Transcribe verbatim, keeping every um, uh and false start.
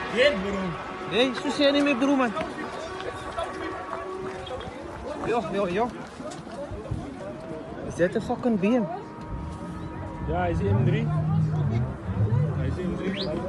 Geen bro. Nee, zo zie je niet meer bro man. Ja, ja, ja. Is dit een fucking B M? Ja, hij is M drie. Hij is M drie.